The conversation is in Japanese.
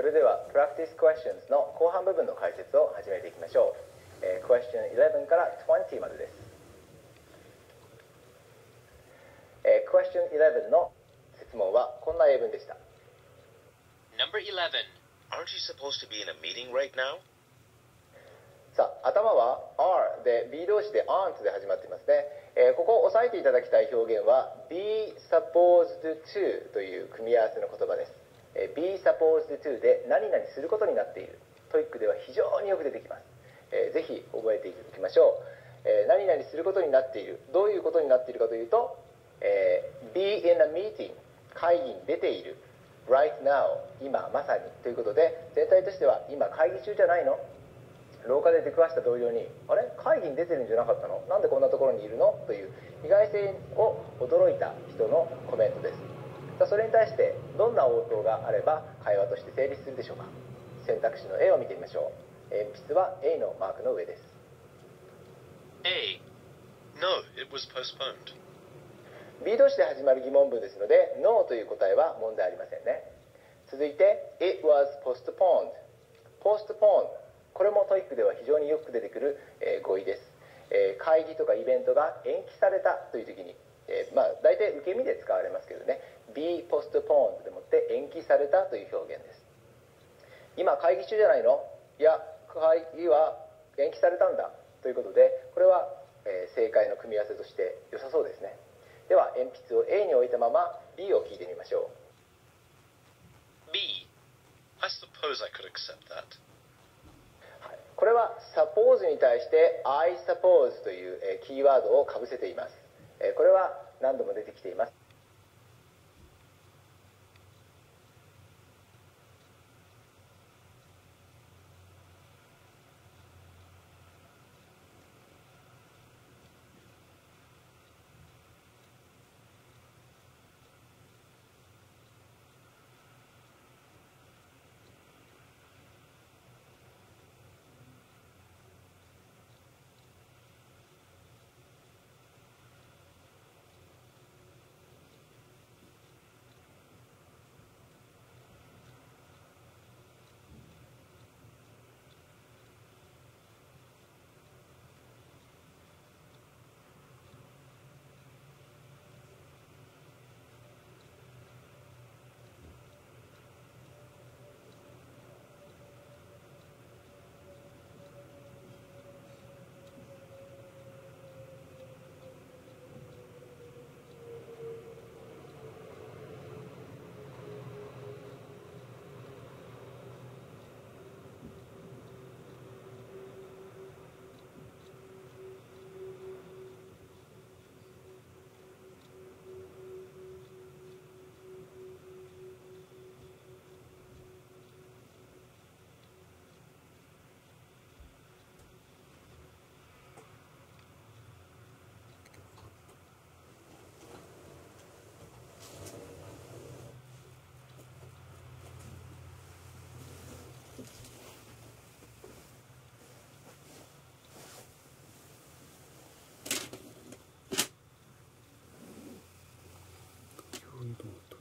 それでは Practice Questions の後半部分の解説を始めていきましょう。Question 11から20までです。Question 11の質問はこんな英文でした。 Number 11. Aren't you supposed to be in a meeting right now? さあ、頭は are で be 動詞で aren't で始まっていますね。ここを押さえていただきたい表現は be supposed to という組み合わせの言葉です。be supposed to で何々することになっている。トイックでは非常によく出てきます。ぜひ覚えていきましょう。何々することになっている。どういうことになっているかというと、be in a meeting 会議に出ている。right now 今まさにということで、全体としては今会議中じゃないの？廊下で出くわした同僚に、あれ会議に出てるんじゃなかったの？なんでこんなところにいるの？という意外性を驚いた人のコメントです。さあ、それに対してどんな応答があれば会話として成立するでしょうか。選択肢の A を見てみましょう。鉛筆は A のマークの上です。 A. No, it was postponed. B 動詞で始まる疑問文ですので No という答えは問題ありませんね。続いて It was postponed。 postponed、 これもトイックでは非常によく出てくる語彙です。会議とかイベントが延期されたという時に、大体受け身で使われますけどね、 be postponed でもって延期されたという表現です。今会議中じゃないの？いや、会議は延期されたんだということで、これは正解の組み合わせとして良さそうですね。では鉛筆を A に置いたまま B を聞いてみましょう。 B. I suppose I could accept that. これは suppose に対して I suppose というキーワードをかぶせています。これは何度も出てきています。 どう